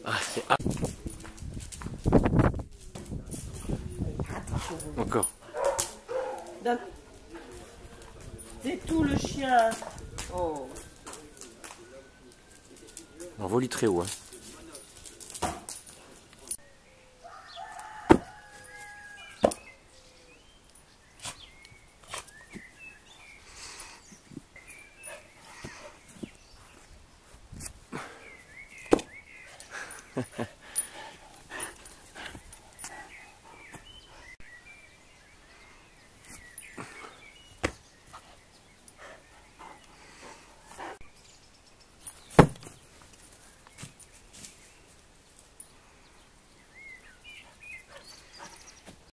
Ah, c'est... Encore. C'est tout le chien. Oh. On vole très haut. Hein.